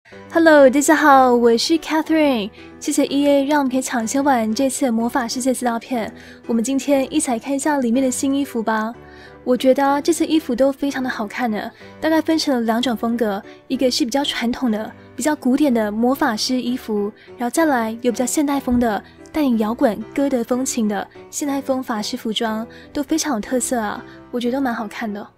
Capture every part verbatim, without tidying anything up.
Hello， 大家好，我是 Catherine， 谢谢 E A 让我们可以抢先玩这次的魔法世界资料片。我们今天一起来看一下里面的新衣服吧。我觉得这次衣服都非常的好看呢，大概分成了两种风格，一个是比较传统的、比较古典的魔法师衣服，然后再来有比较现代风的、带点摇滚歌德风情的现代风法师服装，都非常有特色啊，我觉得都蛮好看的。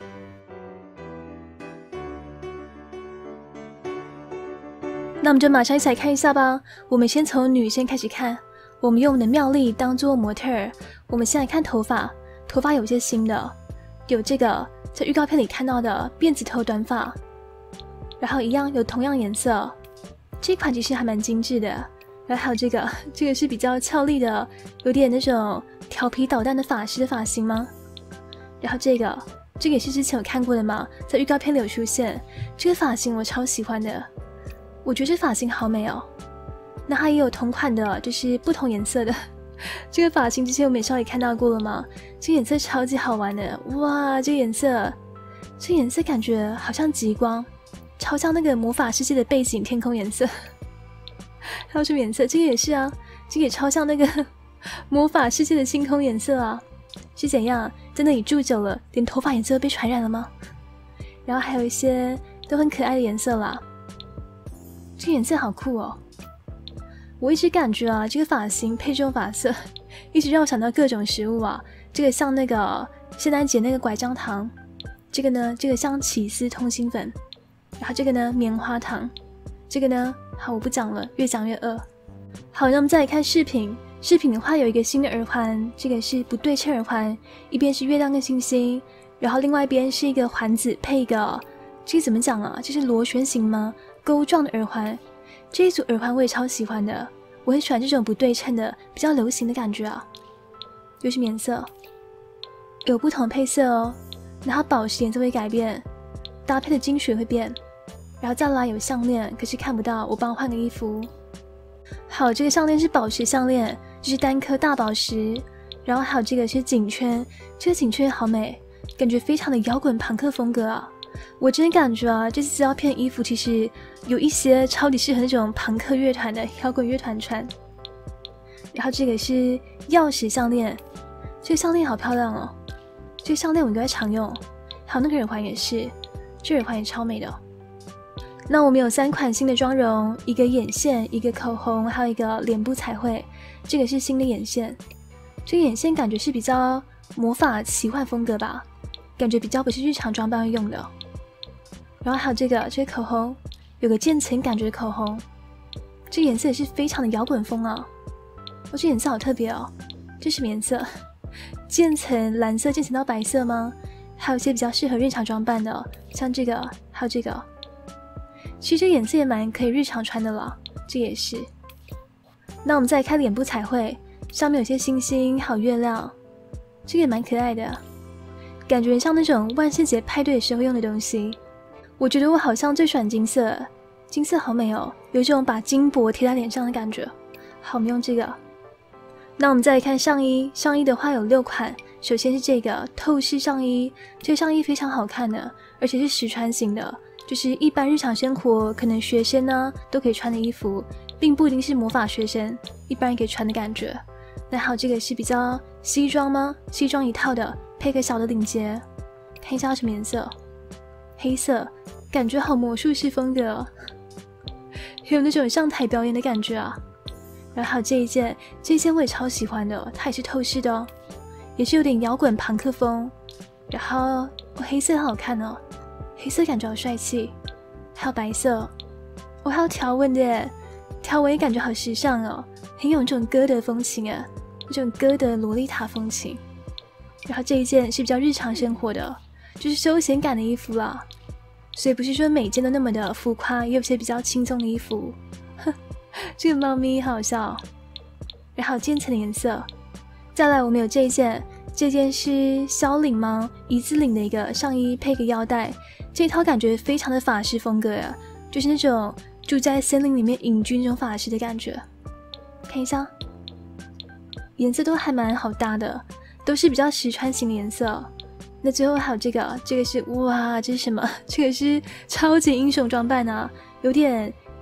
那我们就马上一起来看一下吧。我们先从女生开始看，我们用我们的妙丽当做模特儿。我们先来看头发，头发有些新的，有这个在预告片里看到的辫子头短发，然后一样有同样颜色，这款其实还蛮精致的。然后还有这个，这个是比较俏丽的，有点那种调皮捣蛋的法师的发型吗？然后这个，这个也是之前有看过的嘛，在预告片里有出现，这个发型我超喜欢的。我觉得这发型好美哦，那它也有同款的，就是不同颜色的。这个发型之前我们也稍微看到过了吗？这个颜色超级好玩的，哇！这个颜色，这个颜色感觉好像极光，超像那个魔法世界的背景天空颜色。还有什么颜色？这个也是啊，这个也超像那个魔法世界的星空颜色啊。是怎样？在那里住久了，连头发颜色都被传染了吗？然后还有一些都很可爱的颜色啦。这个颜色好酷哦！我一直感觉啊，这个发型配这种发色，一直让我想到各种食物啊。这个像那个圣诞节那个拐杖糖，这个呢，这个像起司通心粉，然后这个呢棉花糖，这个呢，好我不讲了，越讲越饿。好，那我们再来看饰品。饰品的话有一个新的耳环，这个是不对称耳环，一边是月亮跟星星，然后另外一边是一个环子配一个，这个怎么讲啊？这是螺旋形吗？钩状的耳环，这一组耳环我也超喜欢的，我很喜欢这种不对称的、比较流行的感觉啊。有什么颜色？有不同的配色哦，然后宝石颜色会改变，搭配的金水会变，然后再来有项链，可是看不到，我帮我换个衣服。好，这个项链是宝石项链，就是单颗大宝石，然后还有这个是颈圈，这个颈圈好美，感觉非常的摇滚朋克风格啊。我真的感觉啊，这次资料片衣服其实有一些超级适合那种朋克乐团的摇滚乐团穿。然后这个是钥匙项链，这个项链好漂亮哦，这个项链我应该常用。还有那个耳环也是，这耳环也超美的。那我们有三款新的妆容，一个眼线，一个口红，还有一个脸部彩绘。这个是新的眼线，这个眼线感觉是比较魔法奇幻风格吧，感觉比较不是日常装扮用的。然后还有这个这个口红，有个渐层感觉的口红，这个颜色也是非常的摇滚风啊。哦，这颜色好特别哦，这是什么颜色？渐层蓝色渐层到白色吗？还有一些比较适合日常装扮的，哦，像这个，还有这个。其实这颜色也蛮可以日常穿的了，这也是。那我们再来看脸部彩绘，上面有些星星，还有月亮，这个也蛮可爱的，感觉像那种万圣节派对的时候用的东西。我觉得我好像最喜欢金色，金色好美哦，有一种把金箔贴在脸上的感觉。好，我们用这个。那我们再来看上衣，上衣的话有六款。首先是这个透视上衣，这个上衣非常好看的，而且是实穿型的，就是一般日常生活可能学生呢都可以穿的衣服，并不一定是魔法学生，一般人可以穿的感觉。那还有这个是比较西装吗？西装一套的，配个小的领结，看一下什么颜色？黑色，感觉好魔术师风格哦，有那种上台表演的感觉啊。然后还有这一件，这一件我也超喜欢的，它也是透视的哦，也是有点摇滚朋克风。然后，哦，黑色很好看哦，黑色感觉好帅气。还有白色，哦，还有条纹的耶，条纹也感觉好时尚哦，很有这种歌德风情啊，这种歌德洛丽塔风情。然后这一件是比较日常生活的，就是休闲感的衣服啦，所以不是说每件都那么的浮夸，也有些比较轻松的衣服。哼，这个猫咪好好笑。然后渐层的颜色，再来我们有这一件，这件是削领吗？一字领的一个上衣配个腰带，这一套感觉非常的法师风格呀，就是那种住在森林里面隐居那种法师的感觉。看一下，颜色都还蛮好搭的，都是比较实穿型的颜色。那最后还有这个，这个是哇，这是什么？这个是超级英雄装扮啊，有点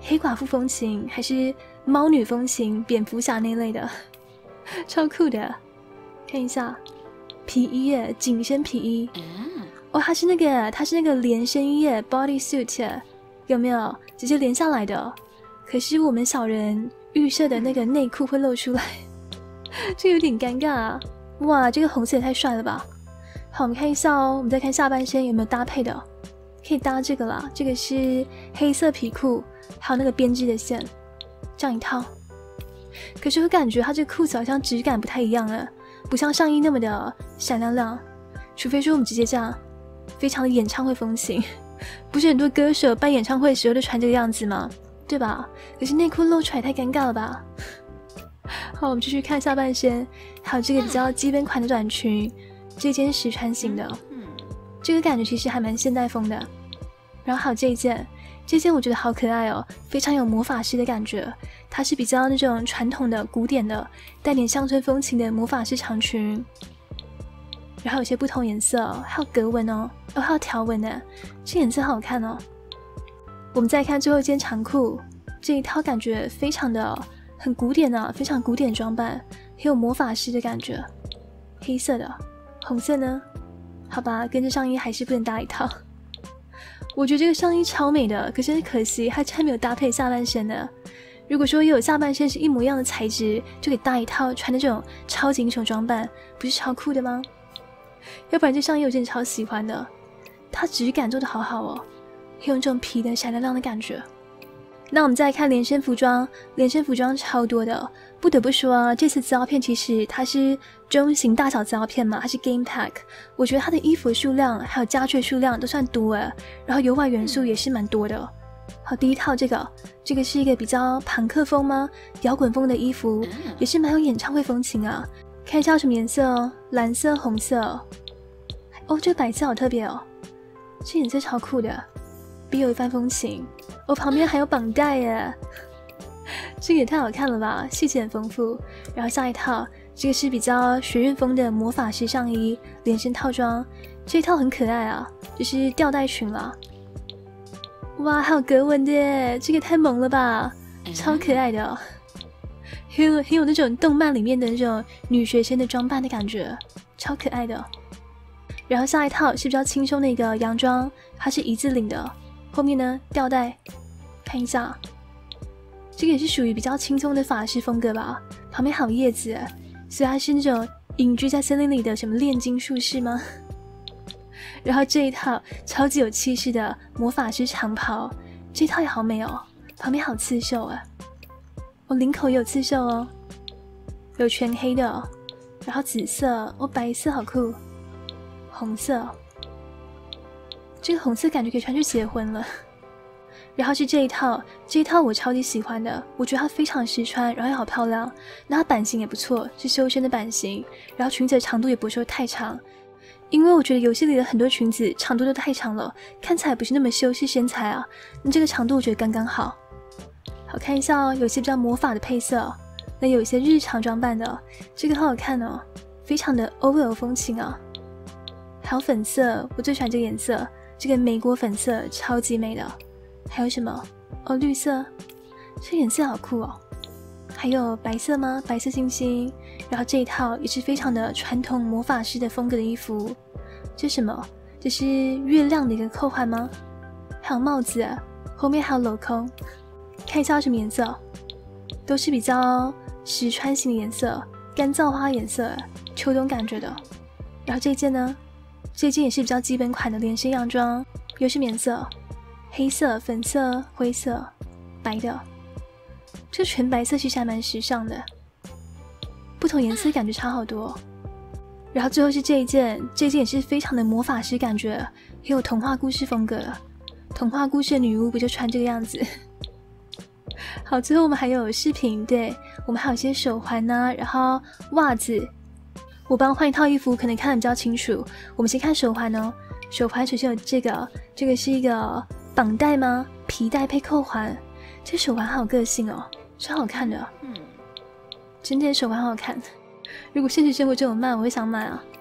黑寡妇风情，还是猫女风情、蝙蝠侠那类的，超酷的。看一下皮衣耶，紧身皮衣。哦，它是那个，它是那个连身衣耶 ，body suit， 有没有？直接连下来的。可是我们小人预设的那个内裤会露出来，这有点尴尬啊。哇，这个红色也太帅了吧！好，我们看一下哦，我们再看下半身有没有搭配的，可以搭这个啦。这个是黑色皮裤，还有那个编织的线，这样一套。可是我感觉它这个裤子好像质感不太一样了，不像上衣那么的闪亮亮。除非说我们直接这样，非常的演唱会风情。不是很多歌手办演唱会的时候都穿这个样子吗？对吧？可是内裤露出来太尴尬了吧？好，我们继续看下半身，还有这个比较基本款的短裙，这件实穿型的，这个感觉其实还蛮现代风的。然后还有这一件，这件我觉得好可爱哦，非常有魔法师的感觉。它是比较那种传统的、古典的，带点乡村风情的魔法师长裙。然后有些不同颜色，还有格纹哦，哦还有条纹呢，这颜色好好看哦。我们再看最后一件长裤，这一套感觉非常的很古典啊，非常古典装扮，很有魔法师的感觉。黑色的，红色呢？好吧，跟着上衣还是不能搭一套。我觉得这个上衣超美的，可是很可惜它还没有搭配下半身呢。如果说也有下半身是一模一样的材质，就给搭一套穿那种超级英雄装扮，不是超酷的吗？要不然这上衣我真的超喜欢的，它质感做得好好哦，有一种皮的闪亮亮的感觉。那我们再看连身服装，连身服装超多的，不得不说啊，这次资料片其实它是中型大小资料片嘛，它是 game pack， 我觉得它的衣服数量还有家具数量都算多诶，然后游玩元素也是蛮多的。好，第一套这个，这个是一个比较朋克风吗？摇滚风的衣服，也是蛮有演唱会风情啊。看一下什么颜色哦，蓝色、红色。哦，这个白色好特别哦，这颜色超酷的，别有一番风情。哦，旁边还有绑带耶，这个也太好看了吧，细节很丰富。然后下一套，这个是比较学院风的魔法师上衣连身套装，这一套很可爱啊，就是吊带裙啦。哇，还有格纹的耶，这个太萌了吧，超可爱的哦，很有很有那种动漫里面的那种女学生的装扮的感觉，超可爱的。然后下一套是比较轻松的一个洋装，它是一字领的，后面呢吊带，看一下，这个也是属于比较轻松的法式风格吧。旁边还有叶子，所以它是那种隐居在森林里的什么炼金术士吗？然后这一套超级有气势的魔法师长袍，这一套也好美哦，旁边好刺绣啊，哦领口也有刺绣哦，有全黑的哦，然后紫色哦，白色好酷，红色，这个红色感觉可以穿去结婚了。然后是这一套，这一套我超级喜欢的，我觉得它非常实穿，然后又好漂亮。那它版型也不错，是修身的版型，然后裙子的长度也不会说太长，因为我觉得游戏里的很多裙子长度都太长了，看起来不是那么修饰身材啊。那这个长度我觉得刚刚好。好看一下哦，有些比较魔法的配色，那有一些日常装扮的，这个好好看哦，非常的 O L 风情啊。还有粉色，我最喜欢这个颜色，这个莓果粉色超级美的。还有什么？哦，绿色，这颜色好酷哦。还有白色吗？白色星星。然后这一套也是非常的传统魔法师的风格的衣服。这是什么？这是月亮的一个扣环吗？还有帽子，后面还有镂空。看一下什么颜色？都是比较实穿型的颜色，干燥花颜色，秋冬感觉的。然后这件呢？这件也是比较基本款的连身洋装，有什么颜色？黑色、粉色、灰色、白的，这全白色其实还蛮时尚的，不同颜色感觉差好多。然后最后是这一件，这一件也是非常的魔法师感觉，也有童话故事风格，童话故事的女巫不就穿这个样子？好，最后我们还有饰品，对，我们还有一些手环呐、啊，然后袜子。我帮换一套衣服，可能看得比较清楚。我们先看手环哦，手环首先有这个，这个是一个绑带吗？皮带配扣环，这手环好有个性哦，超好看的。嗯，真的手环好好看。如果现实生活中有卖，我会想买啊。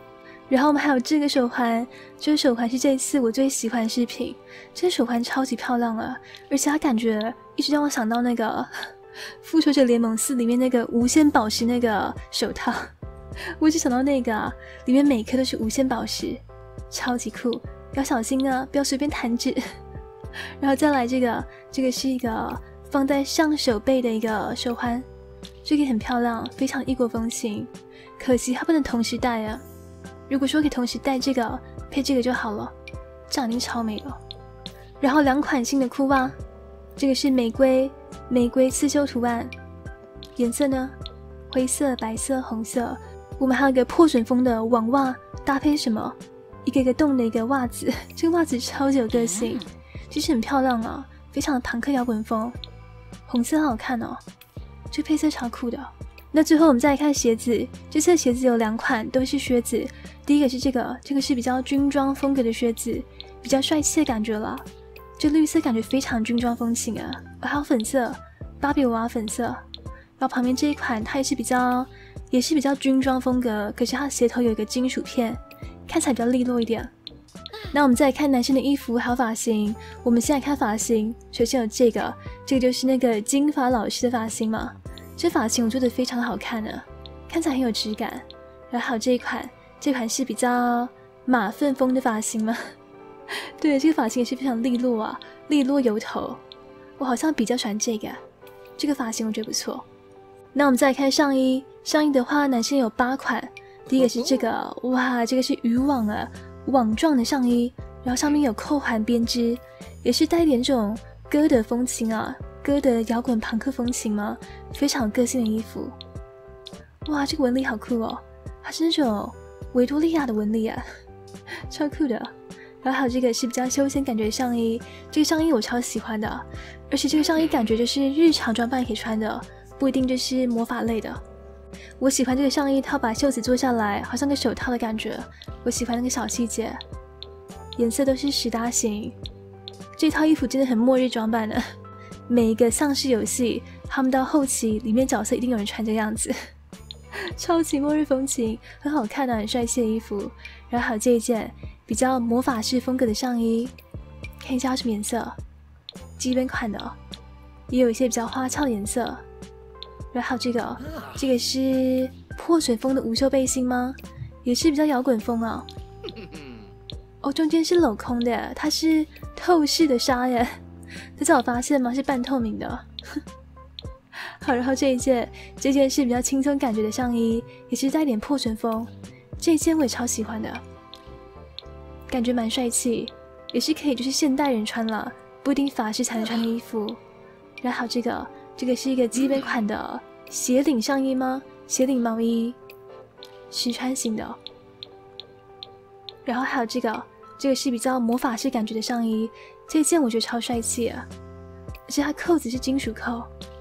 然后我们还有这个手环，这个手环是这一次我最喜欢的饰品，这个手环超级漂亮啊，而且它感觉一直让我想到那个《复仇者联盟四》里面那个无限宝石那个手套，我一直想到那个啊，里面每颗都是无限宝石，超级酷，要小心啊，不要随便弹指。然后再来这个，这个是一个放在上手背的一个手环，这个很漂亮，非常异国风情，可惜它不能同时戴啊。如果说可以同时戴这个配这个就好了，这样一定超美了。然后两款新的裤袜，这个是玫瑰玫瑰刺绣图案，颜色呢灰色、白色、红色。我们还有一个破损风的网袜，搭配什么一个一个洞的一个袜子，这个袜子超级有个性，其实很漂亮啊，非常的朋克摇滚风，红色好好看哦，这配色超酷的。那最后我们再来看鞋子，这次的鞋子有两款都是靴子，第一个是这个，这个是比较军装风格的靴子，比较帅气的感觉啦。这绿色感觉非常军装风情啊，还有粉色，芭比娃娃粉色。然后旁边这一款它也是比较也是比较军装风格，可是它鞋头有一个金属片，看起来比较利落一点。那我们再来看男生的衣服还有发型，我们先来看发型，首先有这个，这个就是那个金发老师的发型嘛，这发型我觉得非常好看呢，看起来很有质感。然后还有这一款，这款是比较马粪风的发型嘛，对，这个发型也是非常利落啊，利落油头，我好像比较喜欢这个，这个发型我觉得不错。那我们再来看上衣，上衣的话男生有八款，第一个是这个，哇，这个是渔网啊，网状的上衣，然后上面有扣环编织，也是带一点这种哥德风情啊，哥德摇滚朋克风情吗？非常有个性的衣服。哇，这个纹理好酷哦，它是那种维多利亚的纹理啊，超酷的。然后还有这个是比较休闲感觉的上衣，这个上衣我超喜欢的，而且这个上衣感觉就是日常装扮可以穿的，不一定就是魔法类的。我喜欢这个上衣，它把袖子做下来，好像个手套的感觉。我喜欢那个小细节，颜色都是十搭型。这套衣服真的很末日装扮的，每一个丧尸游戏，他们到后期里面角色一定有人穿这个样子，超级末日风情，很好看的、啊，很帅气的衣服。然后还有这一件比较魔法式风格的上衣，看一下它什么颜色，基本款的、哦，也有一些比较花俏的颜色。然后还有这个，这个是破损风的无袖背心吗？也是比较摇滚风啊。哦，中间是镂空的，它是透视的纱耶。大家有发现吗？是半透明的。好，然后这一件，这件是比较轻松感觉的上衣，也是带一点破损风。这一件我也超喜欢的，感觉蛮帅气，也是可以就是现代人穿了，不一定法师才能穿的衣服。然后还有这个。这个是一个基本款的斜领上衣吗？斜领毛衣，实穿型的。然后还有这个，这个是比较魔法式感觉的上衣，这件我觉得超帅气啊，而且它扣子是金属扣。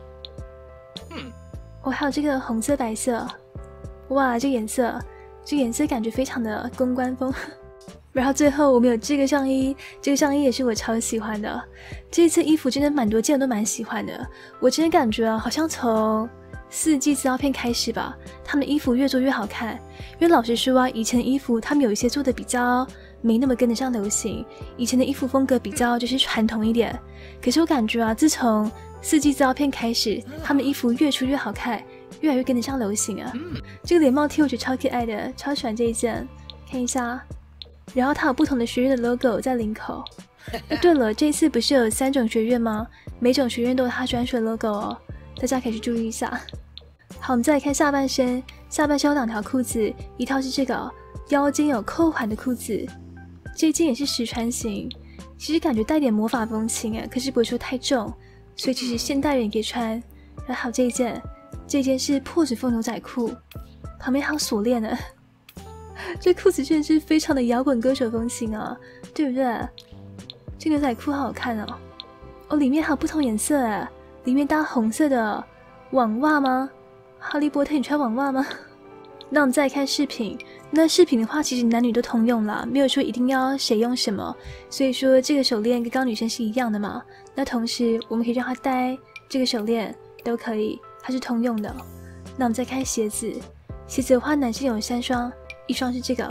我、哦、还有这个红色白色，哇，这个颜色，这个颜色感觉非常的公关风。然后最后我们有这个上衣，这个上衣也是我超喜欢的。这一次衣服真的蛮多件都蛮喜欢的，我真的感觉啊，好像从四季资料片开始吧，他们的衣服越做越好看。因为老实说啊，以前的衣服他们有一些做的比较没那么跟得上流行，以前的衣服风格比较就是传统一点。可是我感觉啊，自从四季资料片开始，他们的衣服越出越好看，越来越跟得上流行啊。这个连帽 T 我觉得超可爱的，超喜欢这一件，看一下。然后它有不同的学院的 logo 在领口。对了，这一次不是有三种学院吗？每种学院都有它专属的 logo 哦，大家可以去注意一下。好，我们再来看下半身，下半身有两条裤子，一套是这个腰间有扣环的裤子，这件也是实穿型，其实感觉带点魔法风情哎，可是不会说太重，所以其实现代人也可以穿。然后还有这一件，这件是破纸风牛仔裤，旁边还有锁链呢。这裤子真的是非常的摇滚歌手风情啊，对不对？这牛仔裤好好看哦，哦，里面还有不同颜色哎，里面搭红色的网袜吗？哈利波特，你穿网袜吗？那我们再来看饰品，那饰品的话，其实男女都通用啦，没有说一定要谁用什么，所以说这个手链跟刚刚女生是一样的嘛。那同时我们可以让她戴这个手链都可以，它是通用的。那我们再看鞋子，鞋子的话，男生有三双。一双是这个，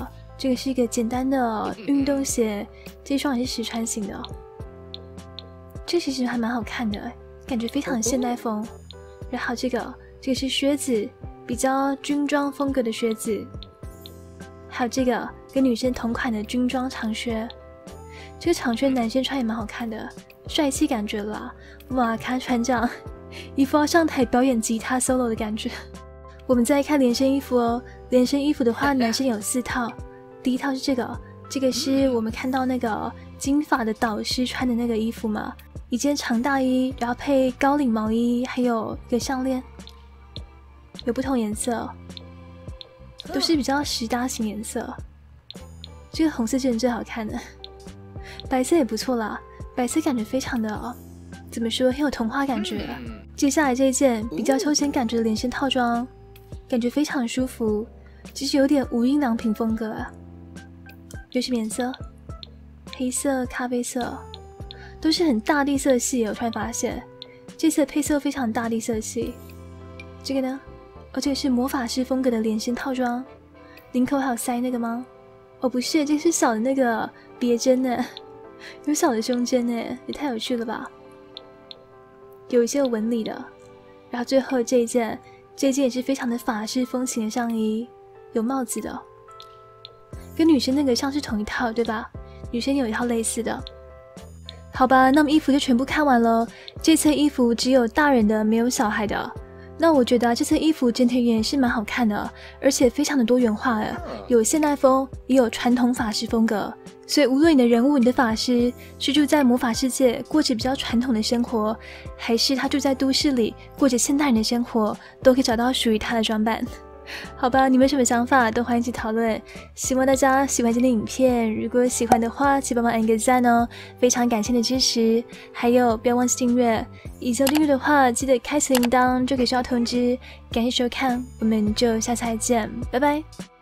这个是一个简单的运动鞋，这双也是实穿型的。这其实还蛮好看的，感觉非常的现代风。然后这个这个是靴子，比较军装风格的靴子。还有这个跟女生同款的军装长靴，这个长靴男生穿也蛮好看的，帅气感觉啦。哇，看他穿这样，一副要上台表演吉他 solo 的感觉。我们再来看连身衣服哦，连身衣服的话，男生有四套。第一套是这个，这个是我们看到那个金发的导师穿的那个衣服嘛，一件长大衣，然后配高领毛衣，还有一个项链，有不同颜色，都是比较实搭型颜色。这个红色真的最好看的，白色也不错啦，白色感觉非常的，怎么说，很有童话感觉。接下来这一件比较休闲感觉的连身套装，感觉非常舒服，其实有点无印良品风格啊。有什么颜色？黑色、咖啡色，都是很大地色系。我突然发现，这次的配色非常大地色系。这个呢？哦，这个是魔法师风格的连身套装，领口还有塞那个吗？哦，不是，这是小的那个别针呢，有小的胸针呢，也太有趣了吧！有一些有纹理的，然后最后这一件，这一件也是非常的法式风情的上衣，有帽子的，跟女生那个像是同一套，对吧？女生有一套类似的。好吧，那么衣服就全部看完了。这次衣服只有大人的，没有小孩的。那我觉得、啊、这次衣服整体而言是蛮好看的，而且非常的多元化的，有现代风，也有传统法式风格。所以无论你的人物、你的法师是住在魔法世界过着比较传统的生活，还是他住在都市里过着现代人的生活，都可以找到属于他的装扮。好吧，你们有什么想法都欢迎一起讨论。希望大家喜欢今天的影片，如果喜欢的话请帮忙按个赞哦，非常感谢你的支持。还有不要忘记订阅，已经订阅的话记得开启铃铛就可以收到通知。感谢收看，我们就下次再见，拜拜。